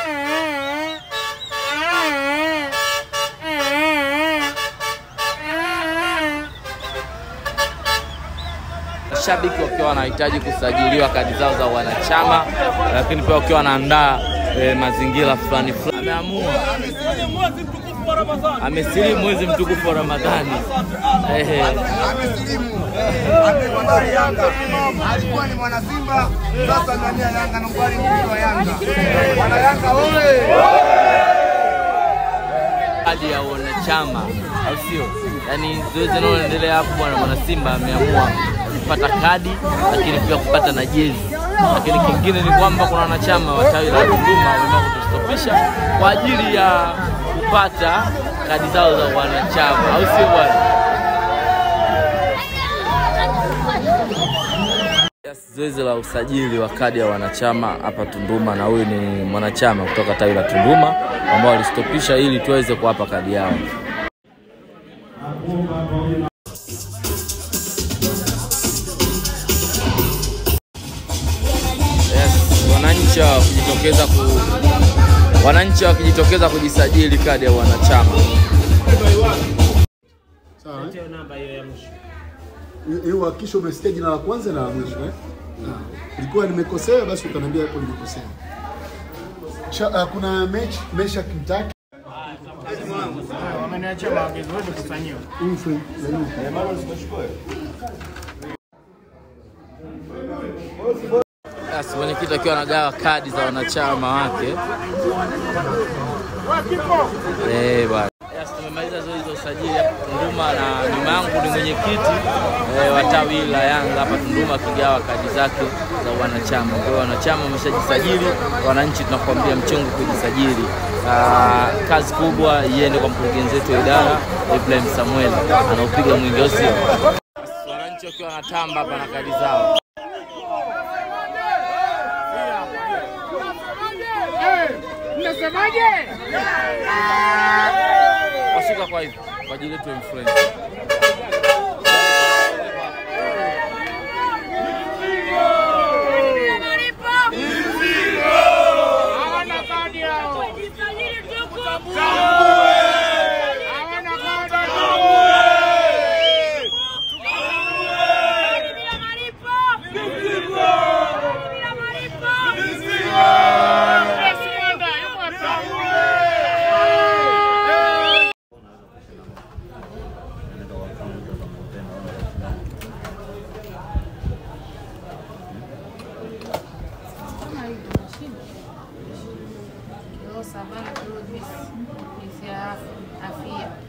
Shabiki wakiwa wanahitaji kusajiliwa kadi zao za wanachama, lakini pia wakiwa wanaandaa mazingira fulani. Ameamua amesilimu mwezi mtukufu wa Ramadhani. Amesilimu. Amekuwa Yanga. Alikuwa ni mwana Simba, sasa ndani ya Yanga nambari wa Yanga. Wana Yanga ole. Kadi ya wanachama, au sio? Yaani zoezi linaloendelea hapo bwana, mwana Simba ameamua kupata kadi, lakini pia kupata na jezi. Lakini kingine ni kwamba kuna wanachama wa tawi la Tunduma wameamua kutustopisha kwa ajili ya kupata kadi zao za wanachama, au sio bwana? Zoezi la usajili wa kadi ya wanachama hapa Tunduma, na huyu ni mwanachama kutoka tawi la Tunduma ambao walistopisha ili tuweze kuwapa kadi yao. Wananchi wakijitokeza kujisajili kadi ya wanachama. Sawa. Ndio namba hiyo ya mwisho. Hiyo hakikisha umesikia jina la kwanza na la mwisho Ilikuwa nimekosea basi utaniambia hapo nimekosea. Kuna Mesha Kimtaki. Wameniacha maagizo wote kusanyiwa. Basi mwenyekiti akiwa anagawa kadi za wanachama wake. Bwana. Tumemaliza zoezi la usajili hapa Tunduma, na nyuma yangu ni mwenyekiti wa tawi la Yanga hapa Tunduma akigawa kadi zake za wanachama. Kwa hiyo wanachama wameshajisajili, wananchi tunakwambia mchongo kujisajili. Kazi kubwa iende kwa mkurugenzi wetu wa idara Ibrahim Samuel, anaopiga mwingi usio. Wananchi wakiwa wanatamba hapa na kadi zao. Unasemaje? Washika kwa hivyo kwa ajili yetu influence. Savana produce afia